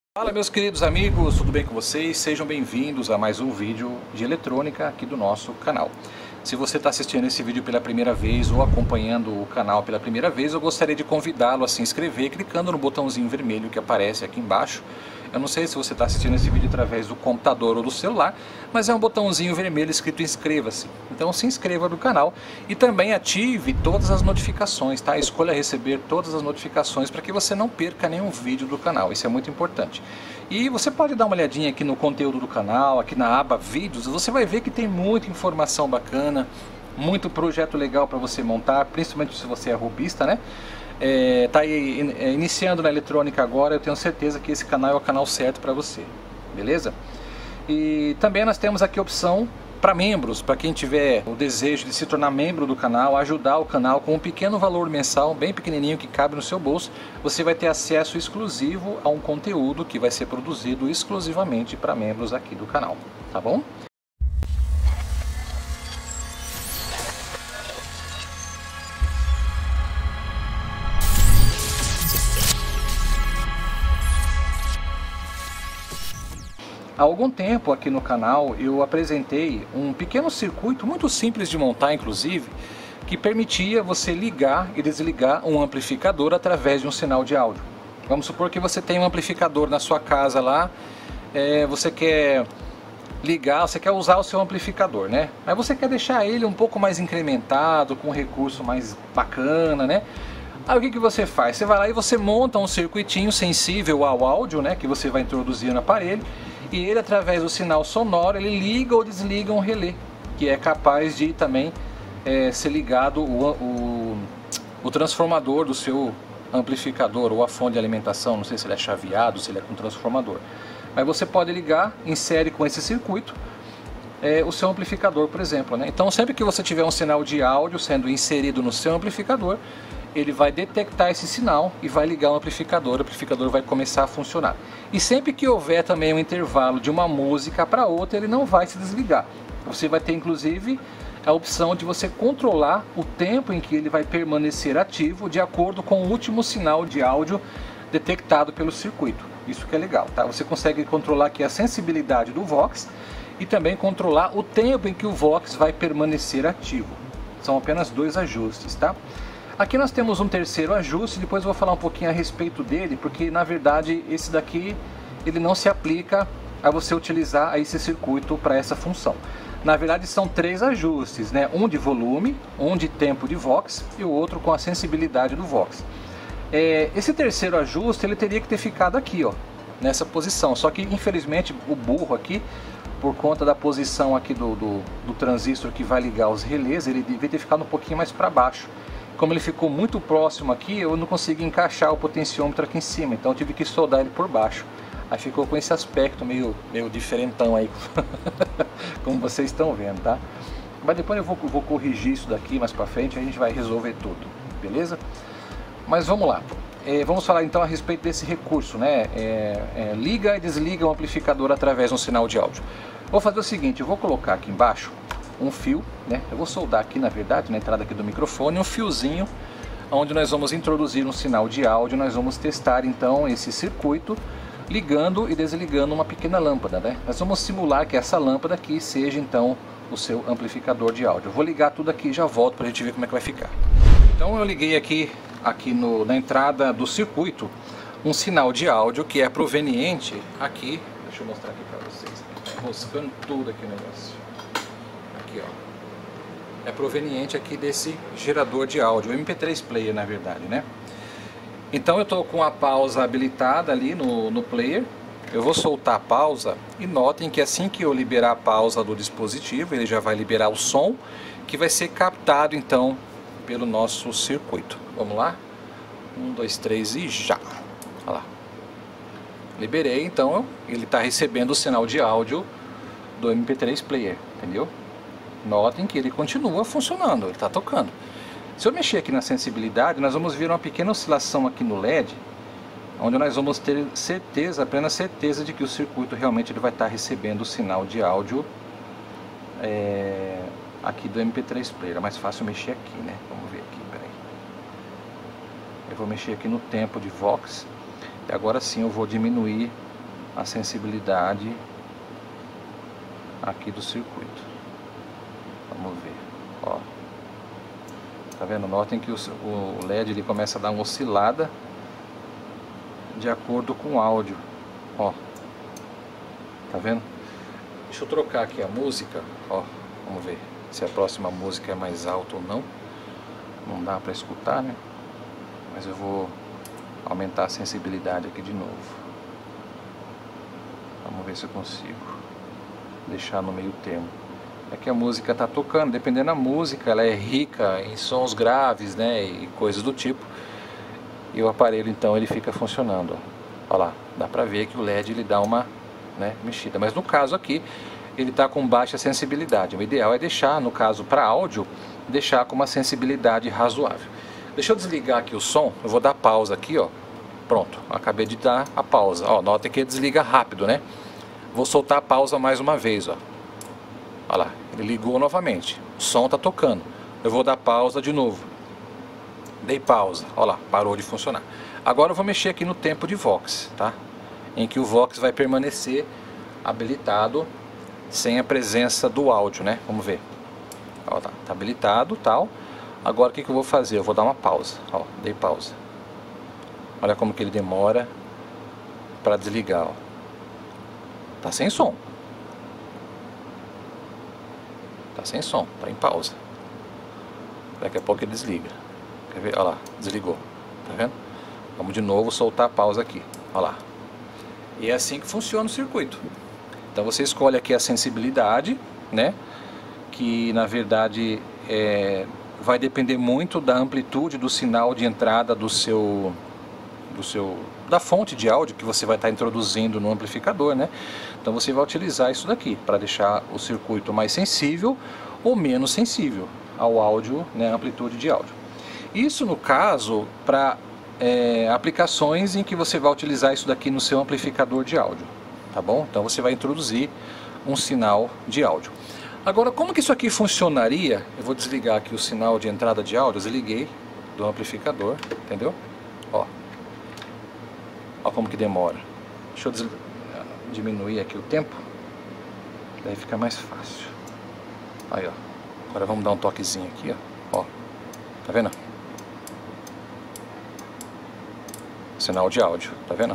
Fala meus queridos amigos, tudo bem com vocês? Sejam bem-vindos a mais um vídeo de eletrônica aqui do nosso canal. Se você está assistindo esse vídeo pela primeira vez ou acompanhando o canal pela primeira vez, eu gostaria de convidá-lo a se inscrever clicando no botãozinho vermelho que aparece aqui embaixo. Eu não sei se você está assistindo esse vídeo através do computador ou do celular, mas é um botãozinho vermelho escrito inscreva-se. Então se inscreva no canal e também ative todas as notificações, tá? Escolha receber todas as notificações para que você não perca nenhum vídeo do canal, isso é muito importante. E você pode dar uma olhadinha aqui no conteúdo do canal, aqui na aba vídeos, você vai ver que tem muita informação bacana, muito projeto legal para você montar, principalmente se você é robista, né? Tá aí iniciando na eletrônica agora, eu tenho certeza que esse canal é o canal certo para você, beleza? E também nós temos aqui a opção para membros, para quem tiver o desejo de se tornar membro do canal, ajudar o canal com um pequeno valor mensal, bem pequenininho, que cabe no seu bolso, você vai ter acesso exclusivo a um conteúdo que vai ser produzido exclusivamente para membros aqui do canal, tá bom? Há algum tempo aqui no canal eu apresentei um pequeno circuito, muito simples de montar inclusive, que permitia você ligar e desligar um amplificador através de um sinal de áudio. Vamos supor que você tem um amplificador na sua casa lá, você quer ligar, você quer usar o seu amplificador, né? Mas você quer deixar ele um pouco mais incrementado, com um recurso mais bacana, né? Aí o que você faz? Você vai lá e você monta um circuitinho sensível ao áudio, né? Que você vai introduzir no aparelho. E ele, através do sinal sonoro, ele liga ou desliga um relé, que é capaz de também ser ligado o transformador do seu amplificador ou a fonte de alimentação, não sei se ele é chaveado, se ele é com transformador. Mas você pode ligar, insere com esse circuito o seu amplificador, por exemplo, né? Então sempre que você tiver um sinal de áudio sendo inserido no seu amplificador, ele vai detectar esse sinal e vai ligar o amplificador vai começar a funcionar. E sempre que houver também um intervalo de uma música para outra, ele não vai se desligar. Você vai ter inclusive a opção de você controlar o tempo em que ele vai permanecer ativo de acordo com o último sinal de áudio detectado pelo circuito. Isso que é legal, tá? Você consegue controlar aqui a sensibilidade do Vox e também controlar o tempo em que o Vox vai permanecer ativo. São apenas dois ajustes, tá? Aqui nós temos um terceiro ajuste, depois eu vou falar um pouquinho a respeito dele, porque na verdade esse daqui ele não se aplica a você utilizar esse circuito para essa função. Na verdade são três ajustes, né? Um de volume, um de tempo de Vox e o outro com a sensibilidade do Vox. Esse terceiro ajuste ele teria que ter ficado aqui, ó, nessa posição, só que infelizmente o burro aqui, por conta da posição aqui do transistor que vai ligar os relés, ele devia ter ficado um pouquinho mais para baixo. Como ele ficou muito próximo aqui, eu não consegui encaixar o potenciômetro aqui em cima, então eu tive que soldar ele por baixo. Aí ficou com esse aspecto meio diferentão aí, como vocês estão vendo, tá? Mas depois eu vou corrigir isso daqui mais pra frente, a gente vai resolver tudo, beleza? Mas vamos lá, vamos falar então a respeito desse recurso, né? Liga e desliga o amplificador através de um sinal de áudio. Vou fazer o seguinte, eu vou colocar aqui embaixo um fio, né? Eu vou soldar aqui na verdade, na entrada aqui do microfone, um fiozinho onde nós vamos introduzir um sinal de áudio. Nós vamos testar então esse circuito ligando e desligando uma pequena lâmpada, né? Nós vamos simular que essa lâmpada aqui seja então o seu amplificador de áudio. Eu vou ligar tudo aqui e já volto para a gente ver como é que vai ficar. Então eu liguei aqui na entrada do circuito um sinal de áudio que é proveniente aqui, deixa eu mostrar aqui para vocês, tá enroscando tudo aqui o negócio. Aqui, ó. É proveniente aqui desse gerador de áudio, o MP3 player na verdade, né? Então eu estou com a pausa habilitada ali no player. Eu vou soltar a pausa e notem que assim que eu liberar a pausa do dispositivo, ele já vai liberar o som que vai ser captado então pelo nosso circuito. Vamos lá? 1, 2, 3 e já! Olha lá. Liberei, então ele está recebendo o sinal de áudio do MP3 player, entendeu? Notem que ele continua funcionando, ele está tocando. Se eu mexer aqui na sensibilidade, nós vamos ver uma pequena oscilação aqui no LED, onde nós vamos ter certeza, plena certeza de que o circuito realmente ele vai estar recebendo o sinal de áudio aqui do MP3 player. É mais fácil mexer aqui, né? Vamos ver aqui, peraí. Eu vou mexer aqui no tempo de Vox. E agora sim eu vou diminuir a sensibilidade aqui do circuito. Vamos ver, ó. Tá vendo? Notem que o LED ele começa a dar uma oscilada de acordo com o áudio, ó. Tá vendo? Deixa eu trocar aqui a música, ó. Vamos ver se a próxima música é mais alta ou não. Não dá para escutar, né? Mas eu vou aumentar a sensibilidade aqui de novo. Vamos ver se eu consigo deixar no meio termo. É que a música tá tocando, dependendo da música, ela é rica em sons graves, né, e coisas do tipo. E o aparelho então ele fica funcionando, ó. Olha lá, dá pra ver que o LED ele dá uma, né, mexida. Mas no caso aqui, ele tá com baixa sensibilidade. O ideal é deixar, no caso para áudio, deixar com uma sensibilidade razoável. Deixa eu desligar aqui o som, eu vou dar pausa aqui, ó. Pronto, acabei de dar a pausa. Ó, nota que ele desliga rápido, né? Vou soltar a pausa mais uma vez, ó. Olha lá, ele ligou novamente. O som tá tocando. Eu vou dar pausa de novo. Dei pausa, olha lá, parou de funcionar. Agora eu vou mexer aqui no tempo de Vox, tá? Em que o Vox vai permanecer habilitado sem a presença do áudio, né? Vamos ver. Ó, tá habilitado, tal. Agora o que eu vou fazer? Eu vou dar uma pausa. Ó, dei pausa. Olha como que ele demora para desligar, ó. Tá sem som. Tá sem som, tá em pausa. Daqui a pouco ele desliga. Quer ver? Olha lá, desligou. Tá vendo? Vamos de novo soltar a pausa aqui. Olha lá. E é assim que funciona o circuito. Então você escolhe aqui a sensibilidade, né? Que na verdade vai depender muito da amplitude do sinal de entrada da fonte de áudio que você vai estar introduzindo no amplificador, né? Então você vai utilizar isso daqui para deixar o circuito mais sensível ou menos sensível ao áudio, né? Amplitude de áudio. Isso no caso para aplicações em que você vai utilizar isso daqui no seu amplificador de áudio, tá bom? Então você vai introduzir um sinal de áudio. Agora, como que isso aqui funcionaria? Eu vou desligar aqui o sinal de entrada de áudio, desliguei do amplificador, entendeu? Ó. Ó como que demora. Deixa eu diminuir aqui o tempo. Daí fica mais fácil. Aí, ó. Agora vamos dar um toquezinho aqui, ó. Ó. Tá vendo? Sinal de áudio, tá vendo?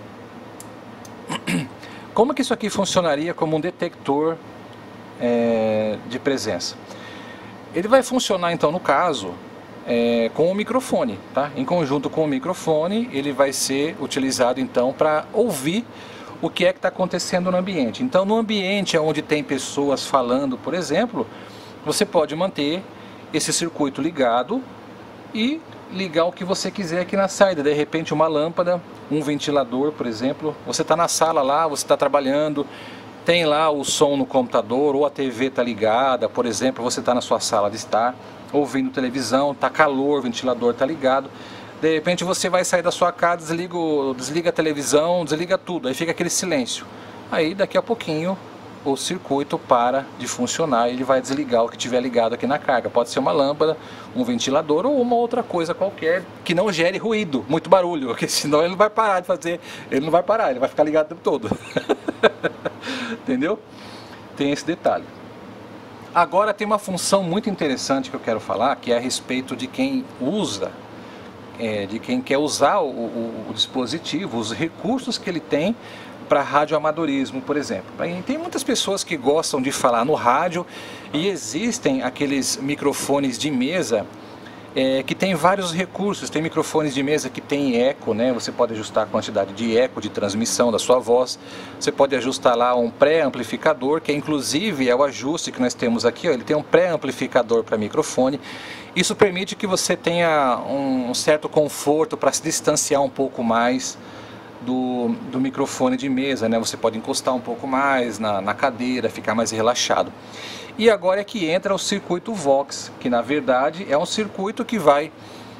Como que isso aqui funcionaria como um detector de presença? Ele vai funcionar então no caso com o microfone, tá? Em conjunto com o microfone, ele vai ser utilizado então para ouvir o que é que está acontecendo no ambiente. Então, no ambiente onde tem pessoas falando, por exemplo, você pode manter esse circuito ligado e ligar o que você quiser aqui na saída. De repente, uma lâmpada, um ventilador, por exemplo. Você está na sala lá, você está trabalhando, tem lá o som no computador ou a TV está ligada, por exemplo, você está na sua sala de estar ouvindo televisão, está calor, o ventilador está ligado. De repente você vai sair da sua casa, desliga a televisão, desliga tudo, aí fica aquele silêncio. Aí daqui a pouquinho o circuito para de funcionar e ele vai desligar o que tiver ligado aqui na carga. Pode ser uma lâmpada, um ventilador ou uma outra coisa qualquer que não gere ruído, muito barulho, porque senão ele não vai parar de fazer, ele não vai parar, ele vai ficar ligado o tempo todo. Entendeu? Tem esse detalhe. Agora tem uma função muito interessante que eu quero falar, que é a respeito de quem usa, de quem quer usar o dispositivo, os recursos que ele tem para radioamadorismo, por exemplo. Tem muitas pessoas que gostam de falar no rádio e existem aqueles microfones de mesa que tem vários recursos. Tem microfones de mesa que tem eco, né? Você pode ajustar a quantidade de eco de transmissão da sua voz. Você pode ajustar lá um pré-amplificador, que inclusive é o ajuste que nós temos aqui, ó. Ele tem um pré-amplificador para microfone. Isso permite que você tenha um certo conforto para se distanciar um pouco mais do microfone de mesa, né? Você pode encostar um pouco mais na cadeira, ficar mais relaxado. E agora é que entra o circuito Vox, que na verdade é um circuito que vai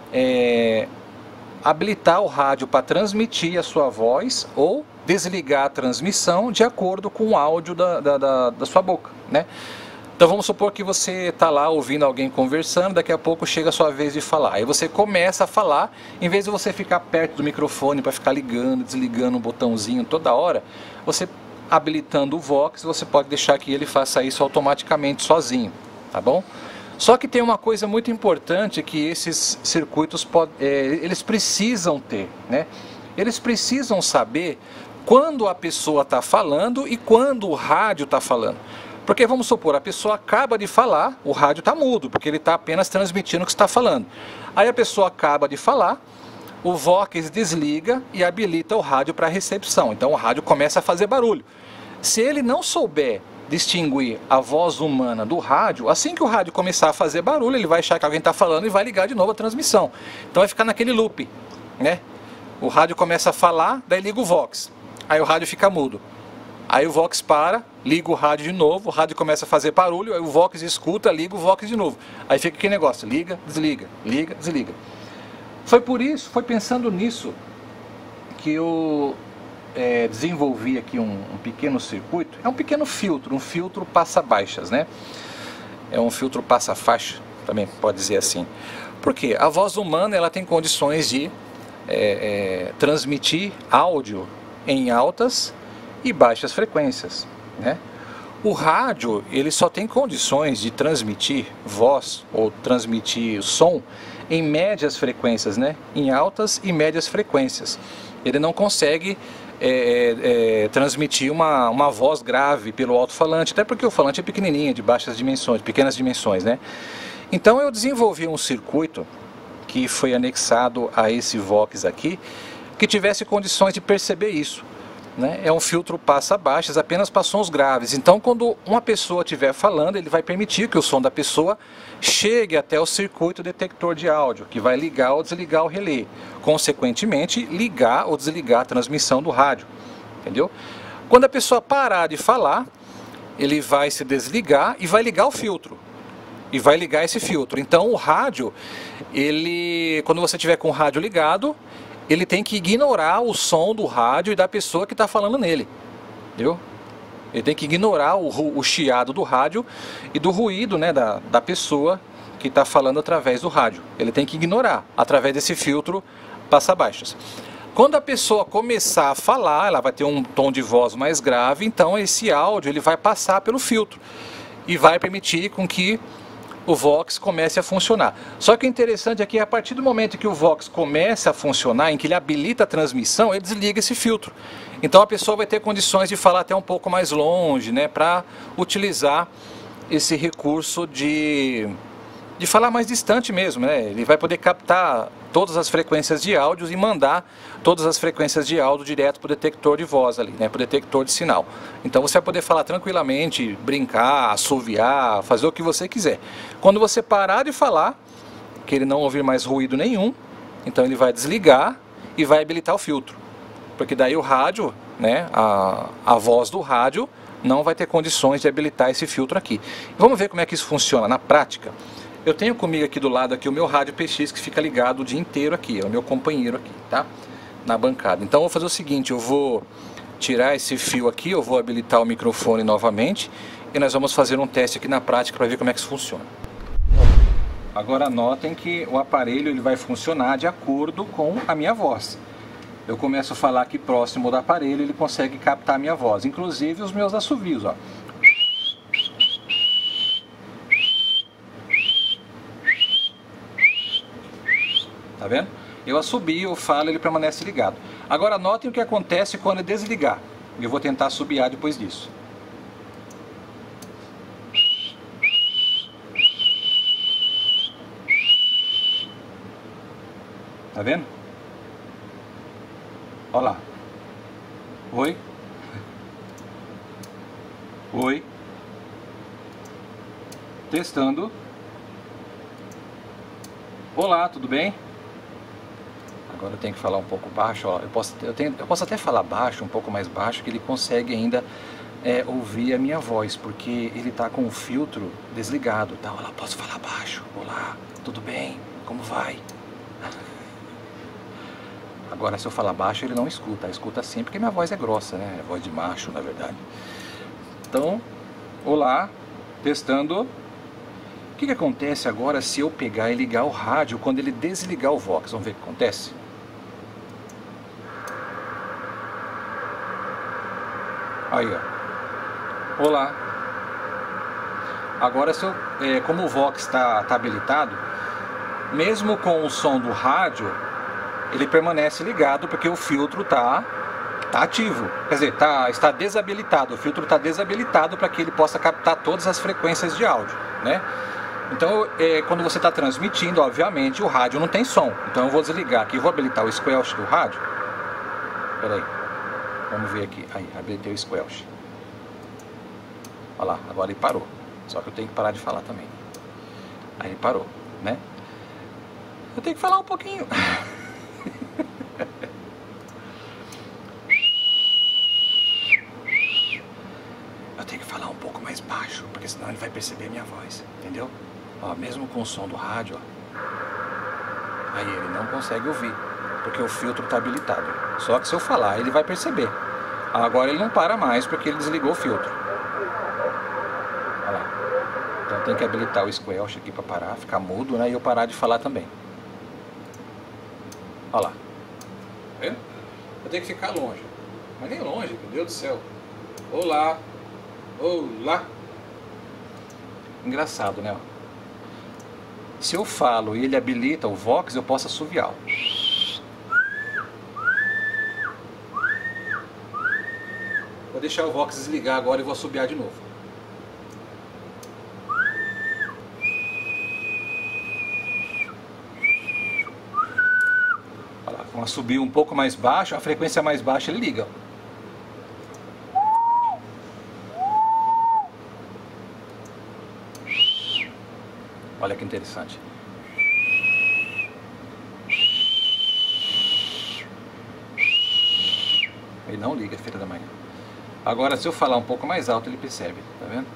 habilitar o rádio para transmitir a sua voz ou desligar a transmissão de acordo com o áudio da sua boca, né? Então vamos supor que você está lá ouvindo alguém conversando, daqui a pouco chega a sua vez de falar. Aí você começa a falar, em vez de você ficar perto do microfone para ficar ligando, desligando um botãozinho toda hora, você habilitando o Vox, você pode deixar que ele faça isso automaticamente sozinho, tá bom? Só que tem uma coisa muito importante que esses circuitos eles precisam ter, né? Eles precisam saber quando a pessoa está falando e quando o rádio está falando. Porque vamos supor, a pessoa acaba de falar, o rádio está mudo, porque ele está apenas transmitindo o que está falando. Aí a pessoa acaba de falar, o Vox desliga e habilita o rádio para recepção. Então o rádio começa a fazer barulho. Se ele não souber distinguir a voz humana do rádio, assim que o rádio começar a fazer barulho, ele vai achar que alguém está falando e vai ligar de novo a transmissão. Então vai ficar naquele loop, né? O rádio começa a falar, daí liga o Vox. Aí o rádio fica mudo. Aí o Vox para, liga o rádio de novo, o rádio começa a fazer barulho, aí o Vox escuta, liga o Vox de novo. Aí fica aquele negócio, liga, desliga, liga, desliga. Foi pensando nisso que eu desenvolvi aqui um pequeno circuito, é um pequeno filtro, um filtro passa-baixas, né? É um filtro passa-faixa, também pode dizer assim. Porque a voz humana ela tem condições de transmitir áudio em altas e baixas frequências, né? O rádio ele só tem condições de transmitir voz ou transmitir som em médias frequências, né? Em altas e médias frequências. Ele não consegue transmitir uma voz grave pelo alto-falante, até porque o falante é pequenininho, de baixas dimensões, pequenas dimensões, né? Então eu desenvolvi um circuito que foi anexado a esse Vox aqui, que tivesse condições de perceber isso, né? É um filtro passa-baixas apenas para sons graves. Então quando uma pessoa estiver falando, ele vai permitir que o som da pessoa chegue até o circuito detector de áudio, que vai ligar ou desligar o relé, consequentemente ligar ou desligar a transmissão do rádio, entendeu? Quando a pessoa parar de falar, ele vai se desligar e vai ligar o filtro. E vai ligar esse filtro. Então o rádio, quando você tiver com o rádio ligado, ele tem que ignorar o som do rádio e da pessoa que está falando nele, entendeu? Ele tem que ignorar o chiado do rádio e do ruído, né, da pessoa que está falando através do rádio. Ele tem que ignorar através desse filtro passa-baixas. Quando a pessoa começar a falar, ela vai ter um tom de voz mais grave, então esse áudio ele vai passar pelo filtro e vai permitir com que o Vox comece a funcionar. Só que o interessante é que a partir do momento que o Vox começa a funcionar, em que ele habilita a transmissão, ele desliga esse filtro. Então a pessoa vai ter condições de falar até um pouco mais longe, né, para utilizar esse recurso de falar mais distante mesmo, né? Ele vai poder captar todas as frequências de áudio e mandar todas as frequências de áudio direto para o detector de voz ali, né? Para o detector de sinal. Então você vai poder falar tranquilamente, brincar, assoviar, fazer o que você quiser. Quando você parar de falar, que ele não ouvir mais ruído nenhum, então ele vai desligar e vai habilitar o filtro. Porque daí o rádio, né, a voz do rádio não vai ter condições de habilitar esse filtro aqui. Vamos ver como é que isso funciona na prática. Eu tenho comigo aqui do lado aqui o meu rádio PX que fica ligado o dia inteiro aqui, é o meu companheiro aqui, tá? Na bancada. Então eu vou fazer o seguinte, eu vou tirar esse fio aqui, eu vou habilitar o microfone novamente e nós vamos fazer um teste aqui na prática para ver como é que isso funciona. Agora notem que o aparelho ele vai funcionar de acordo com a minha voz. Eu começo a falar aqui próximo do aparelho, ele consegue captar a minha voz, inclusive os meus assovios, ó. Tá vendo? Eu assobio, eu falo, ele permanece ligado. Agora notem o que acontece quando eu desligar. Eu vou tentar assobiar depois disso. Tá vendo? Olha lá. Oi. Oi. Testando. Olá, tudo bem? Agora eu tenho que falar um pouco baixo, ó. Eu posso até falar baixo, um pouco mais baixo, que ele consegue ainda ouvir a minha voz, porque ele está com o filtro desligado, tá? Olha lá, posso falar baixo. Olá, tudo bem? Como vai? Agora se eu falar baixo ele não escuta, escuta sim, porque minha voz é grossa, né? É voz de macho, na verdade. Então, olá, Testando. O que acontece agora se eu pegar e ligar o rádio quando ele desligar o Vox? Vamos ver o que acontece. Aí, ó. Olá. Agora, se eu, como o Vox está habilitado, mesmo com o som do rádio, ele permanece ligado porque o filtro está ativo. Quer dizer, está desabilitado. O filtro está desabilitado para que ele possa captar todas as frequências de áudio, né? Então, quando você está transmitindo, obviamente, o rádio não tem som. Então eu vou desligar aqui, vou habilitar o squelch do rádio. Espera aí. Vamos ver aqui. Aí, habilitei o squelch. Olha lá, agora ele parou. Só que eu tenho que parar de falar também. Aí ele parou, né? Eu tenho que falar um pouquinho. Eu tenho que falar um pouco mais baixo, porque senão ele vai perceber a minha voz, entendeu? Ó, mesmo com o som do rádio, ó. Aí ele não consegue ouvir, porque o filtro está habilitado. Só que se eu falar, ele vai perceber. Agora ele não para mais, porque ele desligou o filtro. Olha lá. Então tem que habilitar o squelch aqui para parar, ficar mudo, né? E eu parar de falar também. Olha lá. Tá vendo? Eu tenho que ficar longe. Mas nem longe, meu Deus do céu. Olá. Olá. Engraçado, né? Se eu falo e ele habilita o Vox, eu posso assoviar. Vou deixar o Vox desligar agora e vou assobiar de novo. Olha lá, com assobio um pouco mais baixo, a frequência mais baixa ele liga. Olha que interessante. Ele não liga, filha da manhã. Agora, se eu falar um pouco mais alto, ele percebe, tá vendo?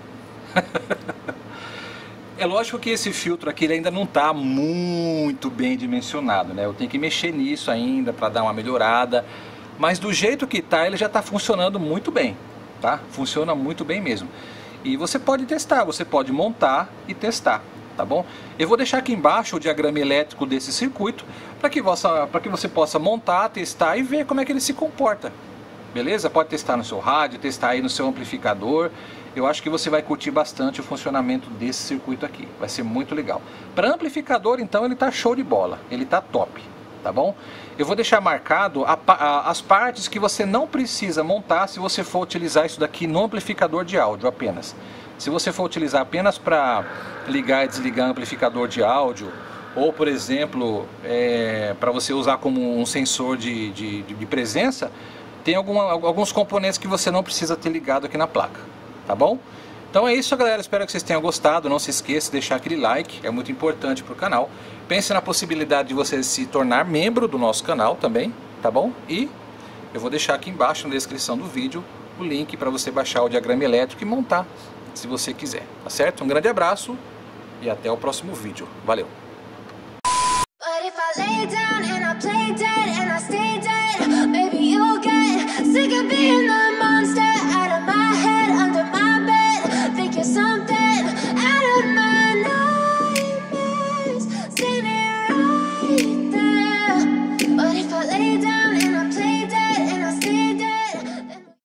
É lógico que esse filtro aqui ele ainda não está muito bem dimensionado, né? Eu tenho que mexer nisso ainda para dar uma melhorada. Mas do jeito que está, ele já está funcionando muito bem, tá? Funciona muito bem mesmo. E você pode testar, você pode montar e testar. Tá bom? Eu vou deixar aqui embaixo o diagrama elétrico desse circuito para que você possa montar, testar e ver como é que ele se comporta. Beleza? Pode testar no seu rádio, testar aí no seu amplificador. Eu acho que você vai curtir bastante o funcionamento desse circuito aqui. Vai ser muito legal. Para amplificador, então, ele tá show de bola. Ele tá top. Tá bom? Eu vou deixar marcado as partes que você não precisa montar se você for utilizar isso daqui no amplificador de áudio apenas. Se você for utilizar apenas para ligar e desligar amplificador de áudio, ou por exemplo, para você usar como um sensor de presença, tem alguns componentes que você não precisa ter ligado aqui na placa, tá bom? Então é isso, galera, espero que vocês tenham gostado. Não se esqueça de deixar aquele like, é muito importante para o canal. Pense na possibilidade de você se tornar membro do nosso canal também, tá bom? E eu vou deixar aqui embaixo na descrição do vídeo o link para você baixar o diagrama elétrico e montar, se você quiser, tá certo? Um grande abraço e até o próximo vídeo. Valeu!